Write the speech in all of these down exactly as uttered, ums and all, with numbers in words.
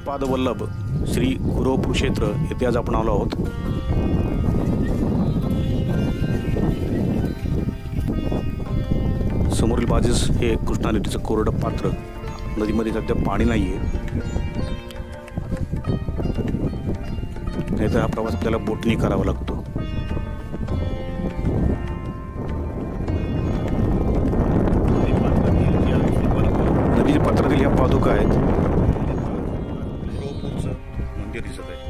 श्रीपाद वल्लभ श्री कुरुप्पूर क्षेत्र येथे आज आपण आलो आहोत। समोरील बाजूस हे कृष्णा नदीचं कोरडं पात्र, नदीमध्ये सध्या पाणी नाहीये, नाहीतर हा प्रवास आपल्याला बोटनी करावा लागतो। नदीच्या पात्रातील ह्या पादुका आहेत। कुरुप्पूरचं मंदिर दिसत आहे।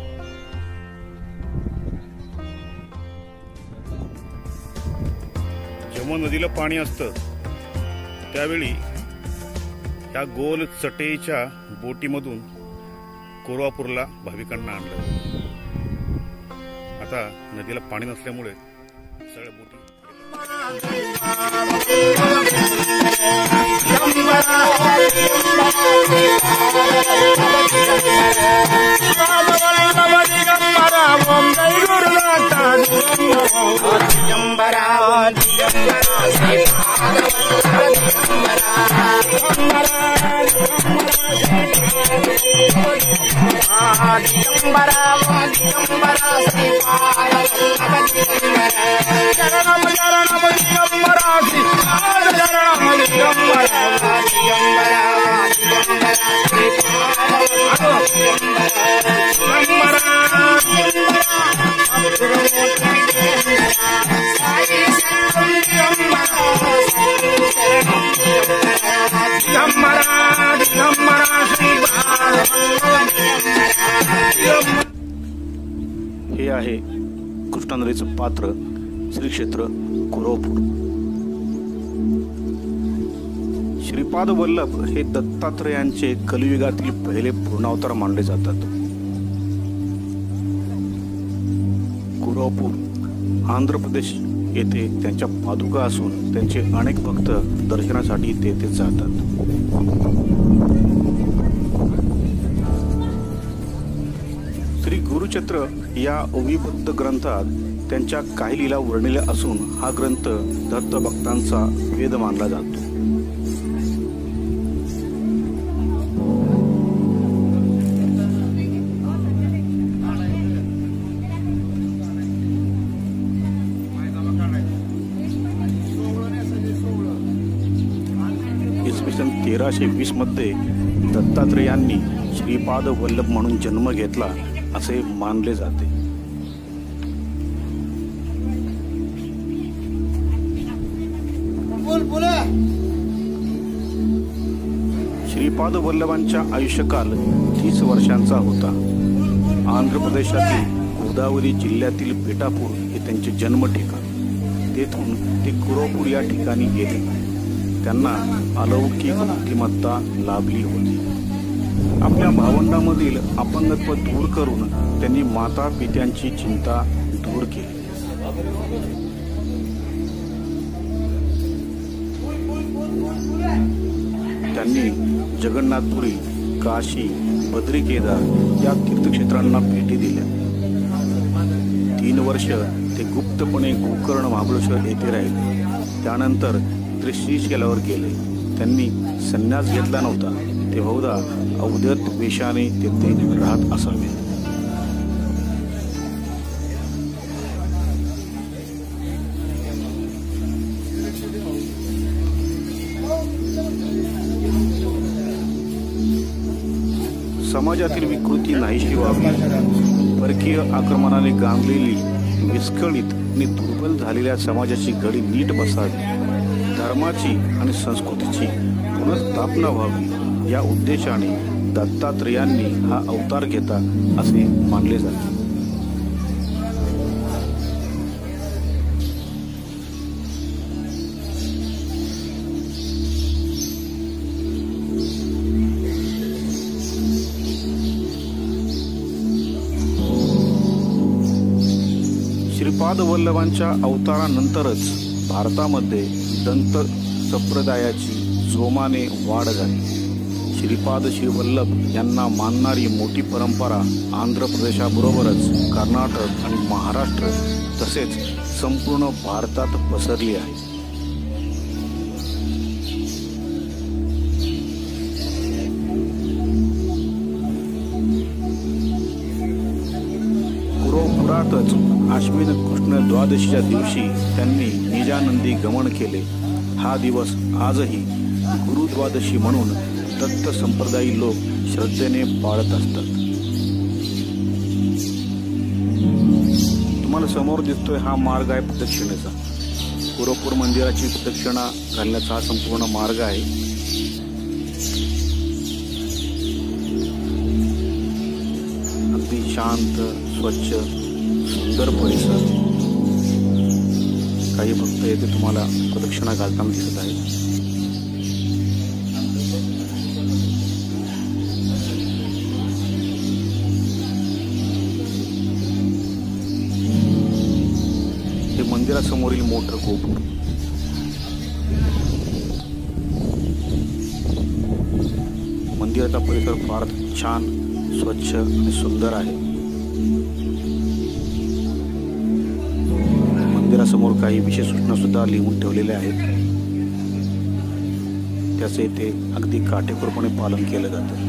जेव्हा नदीला पाणी असतं त्यावेळी या गोल चटेच्या बोटीमधून कुरवापूरला भाविकांना आणलं। आता नदीला पाणी नसल्यामुळे सगळ्या बोटी हे आहे कृष्णा नदीचं पात्र श्री क्षेत्र कुरुप्पूर। श्रीपाद वल्लभ हे दत्तात्रेयांचे कलियुगातील पहिले पूर्णावतार मानले जातात। कुरुप्पूर आंध्र प्रदेश येथे त्यांच्या पादुका असून त्यांचे अनेक भक्त दर्शनासाठी तेथे जातात। श्री गुरुचरित्र या ओवीबद्ध ग्रंथात त्यांच्या काही लीला वर्णिल्या असून हा ग्रंथ दत्त भक्तांचा वेद मानला जातो। इसवी सन तेराशे वीस मध्ये दत्तात्रेयांनी श्रीपाद वल्लभ म्हणून जन्म घेतला असे मानले जाते। श्रीपाद वल्लभांचा आयुष्यकाल तीस वर्षांचा होता। आंध्र प्रदेशातील गोदावरी जिल्ह्यातील पिठापूर हे त्यांचे जन्म ठिकाण। तेथून ते कुरुप्पूर या ठिकाणी गेले। त्यांना अलौकिक बुद्धिमत्ता लाभली होती। आपल्या भावंडामधील अपंगत्व दूर करून त्यांनी माता पित्यांची चिंता दूर केली। त्यांनी जगन्नाथपुरी, काशी, बद्रिकेदार या तीर्थक्षेत्रांना भेटी दिल्या। तीन वर्ष ते गुप्तपणे गोकर्ण महाबळेश्वर येथे राहिले। त्यानंतर ते श्रीशैलावर गेले। त्यांनी संन्यास घेतला नव्हता, ते बहुधा अवधूत वेशाने तेथे राहत असावे। समाजातील विकृती नाहीशी व्हावी, परकीय आक्रमणाने गांगलेली, विस्कळीत आणि दुर्बल झालेल्या समाजाची घडी नीट बसावी, धर्माची आणि संस्कृतीची पुनर्स्थापना व्हावी या उद्देशाने दत्तात्रेयांनी हा अवतार घेता असे मानले जाते। श्रीपाद वल्लभांच्या अवतारानंतरच भारतामध्ये दंत संप्रदायाची जोमाने वाढ झाली। श्रीपाद श्रीवल्लभ यांना मानणारी मोठी परंपरा आंध्र प्रदेशाबरोबरच कर्नाटक आणि महाराष्ट्र तसेच संपूर्ण भारतात पसरली आहे। आश्विन कृष्ण द्वादशीच्या दिवशी त्यांनी निजानंदी गमन केले। हा दिवस आजही गुरुद्वादशी म्हणून दत्त संप्रदायी लोक श्रद्धेने पाळत असतात। तुम्हाला समोर दिसतोय हा मार्ग आहे प्रदक्षिणेचा। कुरुप्पूर मंदिराची प्रदक्षिणा घालण्याचा हा संपूर्ण मार्ग आहे। अगदी शांत, स्वच्छ, सुंदर परिसर। काही भक्त येथे तुम्हाला प्रदक्षिणा घालताना दिसत आहेत। हे मंदिरासमोरील मोठं गोपूर। मंदिराचा परिसर फार छान, स्वच्छ आणि सुंदर आहे। मंदिरासमोर काही विशेष सूचना सुद्धा लिहून ठेवलेल्या आहेत। त्याचे इथे अगदी काटेकोरपणे पालन केलं जातं।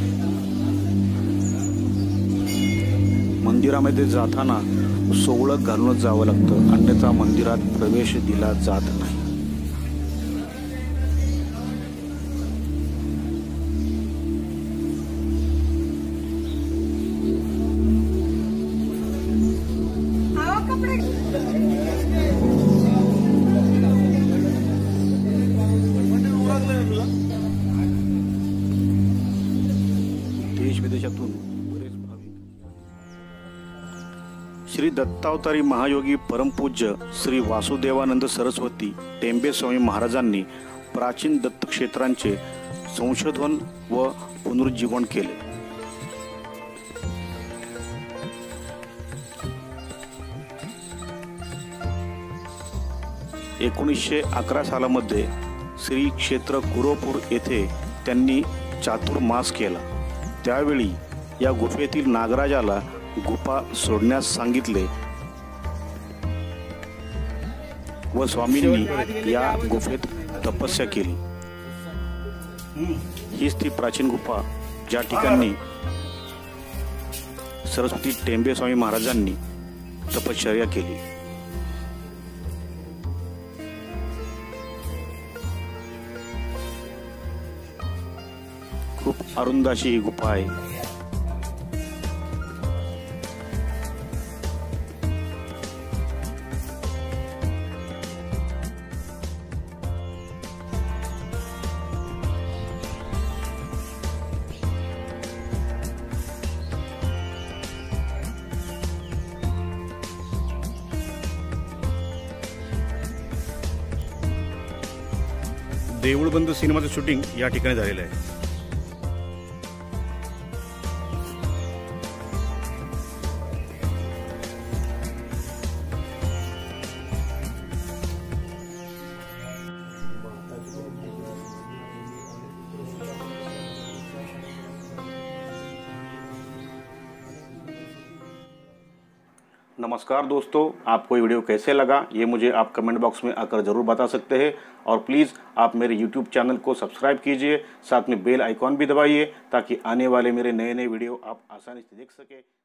मंदिरामध्ये जाताना सोवळं घालूनच जावं लागतं, अन्यथा मंदिरात प्रवेश दिला जात नाही। देश विदेशातून बरेच भाविक श्री दत्तावतारी महायोगी परमपूज्य श्री वासुदेवानंद सरस्वती टेंबे स्वामी महाराजांनी प्राचीन दत्त क्षेत्रांचे संशोधन व पुनरुज्जीवन केले। एकोणीसशे अकरा सालामध्ये श्री क्षेत्र कुरुप्पूर येथे त्यांनी चातुर्मास केला। त्यावेळी या गुफेतील नागराजाला गुफा सोडण्यास सांगितले व स्वामींनी या गुफेत तपस्या केली। हीच ती प्राचीन गुफा ज्या ठिकाणी सरस्वती टेंबे स्वामी महाराजांनी तपश्चर्या केली। खूप अरुंद अशी ही गुफा आहे। देऊळबंद सिनेमाचं शूटिंग या ठिकाणी झालेलं आहे। नमस्कार दोस्तों, आपको ये वीडियो कैसे लगा ये मुझे आप कमेंट बॉक्स में आकर ज़रूर बता सकते हैं और प्लीज़ आप मेरे यूट्यूब चैनल को सब्सक्राइब कीजिए, साथ में बेल आइकॉन भी दबाइए ताकि आने वाले मेरे नए नए वीडियो आप आसानी से देख सकें।